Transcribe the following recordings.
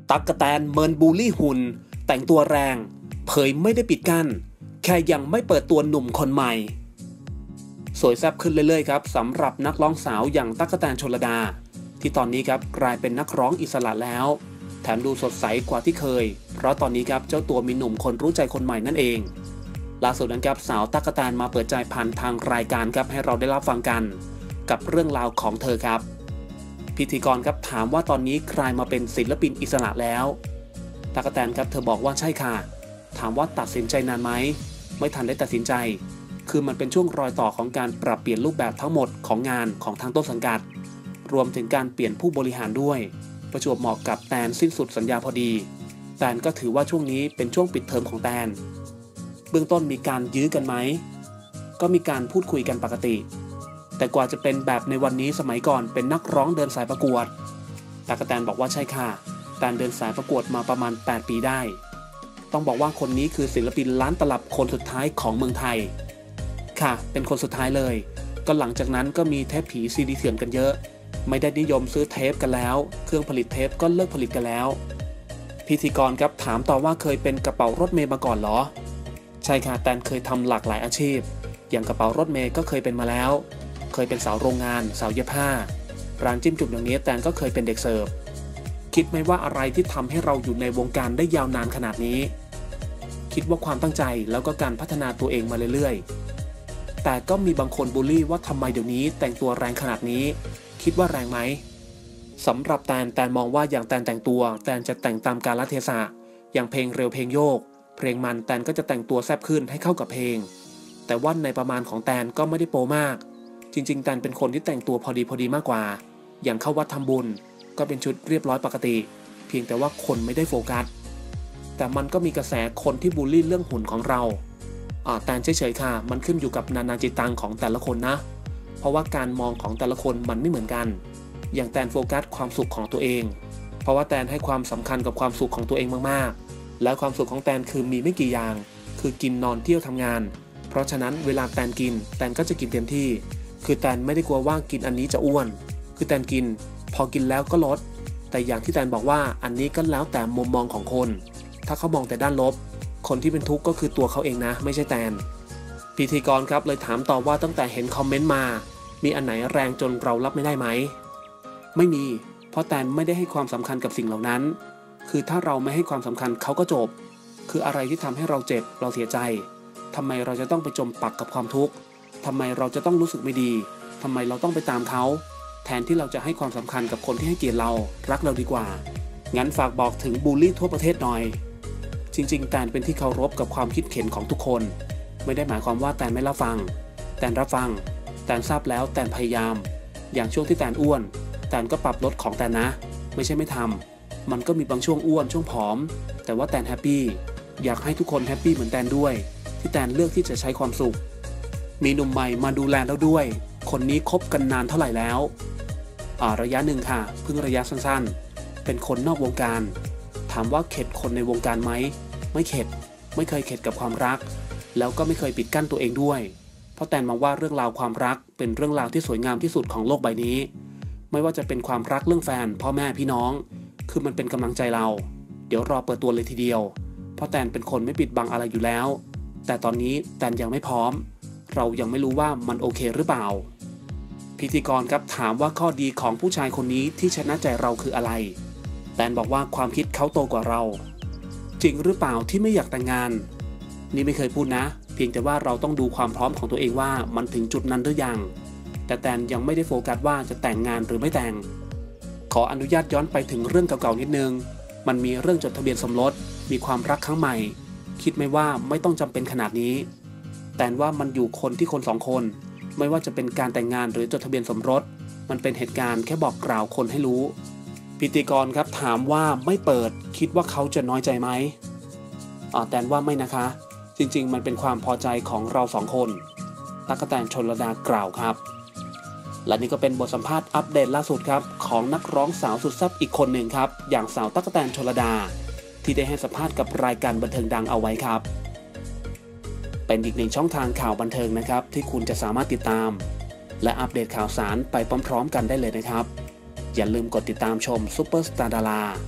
ตั๊กแตนเมินบูลลี่หุ่นแต่งตัวแรงเผยไม่ได้ปิดกั้นแค่ยังไม่เปิดตัวหนุ่มคนใหม่สวยแซ่บขึ้นเรื่อยๆครับสำหรับนักร้องสาวอย่างตั๊กแตนชลดาที่ตอนนี้ครับกลายเป็นนักร้องอิสระแล้วแถมดูสดใสกว่าที่เคยเพราะตอนนี้ครับเจ้าตัวมีหนุ่มคนรู้ใจคนใหม่นั่นเองล่าสุดนั้นครับสาวตั๊กแตนมาเปิดใจผ่านทางรายการครับให้เราได้รับฟังกันกับเรื่องราวของเธอครับพิธีกรครับถามว่าตอนนี้ใครมาเป็นศิลปินอิสระแล้วตั๊กแตนครับเธอบอกว่าใช่ค่ะถามว่าตัดสินใจนานไหมไม่ทันได้ตัดสินใจคือมันเป็นช่วงรอยต่อของการปรับเปลี่ยนรูปแบบทั้งหมดของงานของทางต้นสังกัดรวมถึงการเปลี่ยนผู้บริหารด้วยประจวบเหมาะกับแตนสิ้นสุดสัญญาพอดีแตนก็ถือว่าช่วงนี้เป็นช่วงปิดเทอมของแตนเบื้องต้นมีการยื้อกันไหมก็มีการพูดคุยกันปกติแต่กว่าจะเป็นแบบในวันนี้สมัยก่อนเป็นนักร้องเดินสายประกวดตั๊กแตนบอกว่าใช่ค่ะแตนเดินสายประกวดมาประมาณ8 ปีได้ต้องบอกว่าคนนี้คือศิลปินล้านตลับคนสุดท้ายของเมืองไทยค่ะเป็นคนสุดท้ายเลยก็หลังจากนั้นก็มีเทปผีซีดีเถื่อนกันเยอะไม่ได้นิยมซื้อเทปกันแล้วเครื่องผลิตเทปก็เลิกผลิตกันแล้วพิธีกรครับถามต่อว่าเคยเป็นกระเป๋ารถเมล์มาก่อนเหรอใช่ค่ะแตนเคยทำหลากหลายอาชีพอย่างกระเป๋ารถเมล์ก็เคยเป็นมาแล้วเคยเป็นสาวโรงงานสาวเย็บผ้าร้านจิ้มจุ่มอย่างนี้แตนก็เคยเป็นเด็กเสิร์ฟคิดไหมว่าอะไรที่ทำให้เราอยู่ในวงการได้ยาวนานขนาดนี้คิดว่าความตั้งใจแล้วก็การพัฒนาตัวเองมาเรื่อยๆแต่ก็มีบางคนบูลลี่ว่าทำไมเดี๋ยวนี้แต่งตัวแรงขนาดนี้คิดว่าแรงไหมสำหรับแตนมองว่าอย่างแตนแต่งตัวแตนจะแต่งตามกาลเทศะอย่างเพลงเร็วเพลงโยกเพลงมันแตนก็จะแต่งตัวแซ่บขึ้นให้เข้ากับเพลงแต่ว่าในประมาณของแตนก็ไม่ได้โป๊มากจริงๆแตนเป็นคนที่แต่งตัวพอดีมากกว่าอย่างเข้าวัดทำบุญก็เป็นชุดเรียบร้อยปกติเพียงแต่ว่าคนไม่ได้โฟกัสแต่มันก็มีกระแสคนที่บูลลี่เรื่องหุ่นของเราแตนเฉยๆค่ะมันขึ้นอยู่กับนานาจิตตังของแต่ละคนนะเพราะว่าการมองของแต่ละคนมันไม่เหมือนกันอย่างแตนโฟกัสความสุขของตัวเองเพราะว่าแตนให้ความสำคัญกับความสุขของตัวเองมากๆและความสุขของแตนคือมีไม่กี่อย่างคือกินนอนเที่ยวทำงานเพราะฉะนั้นเวลาแตนกินแตนก็จะกินเต็มที่คือแตนไม่ได้กลัวว่ากินอันนี้จะอ้วนคือแตนกินพอกินแล้วก็ลดแต่อย่างที่แตนบอกว่าอันนี้ก็แล้วแต่มุมมองของคนถ้าเขามองแต่ด้านลบคนที่เป็นทุกข์ก็คือตัวเขาเองนะไม่ใช่แตนพิธีกรครับเลยถามต่อว่าตั้งแต่เห็นคอมเมนต์มามีอันไหนแรงจนเรารับไม่ได้ไหมไม่มีเพราะแตนไม่ได้ให้ความสำคัญกับสิ่งเหล่านั้นคือถ้าเราไม่ให้ความสำคัญเขาก็จบคืออะไรที่ทำให้เราเจ็บเราเสียใจทำไมเราจะต้องไปจมปักกับความทุกข์ทำไมเราจะต้องรู้สึกไม่ดีทำไมเราต้องไปตามเขาแทนที่เราจะให้ความสำคัญกับคนที่ให้เกียรติเรารักเราดีกว่างั้นฝากบอกถึงบูลลี่ทั่วประเทศหน่อยจริงๆแตนเป็นที่เคารพกับความคิดเห็นของทุกคนไม่ได้หมายความว่าแตนไม่รับฟังแตนรับฟังแตนทราบแล้วแตนพยายามอย่างช่วงที่แตนอ้วนแตนก็ปรับลดของแตนนะไม่ใช่ไม่ทำมันก็มีบางช่วงอ้วนช่วงผอมแต่ว่าแตนแฮปปี้อยากให้ทุกคนแฮปปี้เหมือนแตนด้วยที่แตนเลือกที่จะใช้ความสุขมีหนุ่มใหม่มาดูแลแล้วด้วยคนนี้คบกันนานเท่าไหร่แล้วระยะหนึ่งค่ะเพิ่งระยะสั้นๆเป็นคนนอกวงการถามว่าเข็ดคนในวงการไหมไม่เข็ดไม่เคยเข็ดกับความรักแล้วก็ไม่เคยปิดกั้นตัวเองด้วยเพราะแตนมองว่าเรื่องราวความรักเป็นเรื่องราวที่สวยงามที่สุดของโลกใบนี้ไม่ว่าจะเป็นความรักเรื่องแฟนพ่อแม่พี่น้องคือมันเป็นกำลังใจเราเดี๋ยวรอเปิดตัวเลยทีเดียวเพราะแตนเป็นคนไม่ปิดบังอะไรอยู่แล้วแต่ตอนนี้แตนยังไม่พร้อมเรายังไม่รู้ว่ามันโอเคหรือเปล่าพิธีกรครับถามว่าข้อดีของผู้ชายคนนี้ที่ชนะใจเราคืออะไรแตนบอกว่าความคิดเขาโตกว่าเราจริงหรือเปล่าที่ไม่อยากแต่งงานนี่ไม่เคยพูดนะเพียงแต่ว่าเราต้องดูความพร้อมของตัวเองว่ามันถึงจุดนั้นหรือยังแต่แตนยังไม่ได้โฟกัสว่าจะแต่งงานหรือไม่แต่งขออนุญาตย้อนไปถึงเรื่องเก่าๆนิดนึงมันมีเรื่องจดทะเบียนสมรสมีความรักครั้งใหม่คิดไหมว่าไม่ต้องจำเป็นขนาดนี้แต่ว่ามันอยู่คนที่คนสองคนไม่ว่าจะเป็นการแต่งงานหรือจดทะเบียนสมรสมันเป็นเหตุการณ์แค่บอกกล่าวคนให้รู้พิธีกรครับถามว่าไม่เปิดคิดว่าเขาจะน้อยใจไหมแต่ว่าไม่นะคะจริงๆมันเป็นความพอใจของเราสองคนตั๊กแตนชลดากล่าวครับและนี่ก็เป็นบทสัมภาษณ์อัปเดตล่าสุดครับของนักร้องสาวสุดแซ่บอีกคนหนึ่งครับอย่างสาวตั๊กแตนชลดาที่ได้ให้สัมภาษณ์กับรายการบันเทิงดังเอาไว้ครับเป็นอีกหนึ่งช่องทางข่าวบันเทิงนะครับที่คุณจะสามารถติดตามและอัปเดตข่าวสารไปพร้อมๆกันได้เลยนะครับอย่าลืมกดติดตามชมซุปเปอร์สตาร์ดารา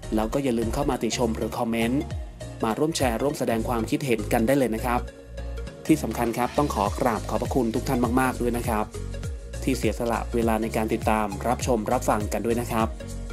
แล้วก็อย่าลืมเข้ามาติชมหรือคอมเมนต์มาร่วมแชร์ร่วมแสดงความคิดเห็นกันได้เลยนะครับที่สำคัญครับต้องขอกราบขอบพระคุณทุกท่านมากๆด้วยนะครับที่เสียสละเวลาในการติดตามรับชมรับฟังกันด้วยนะครับ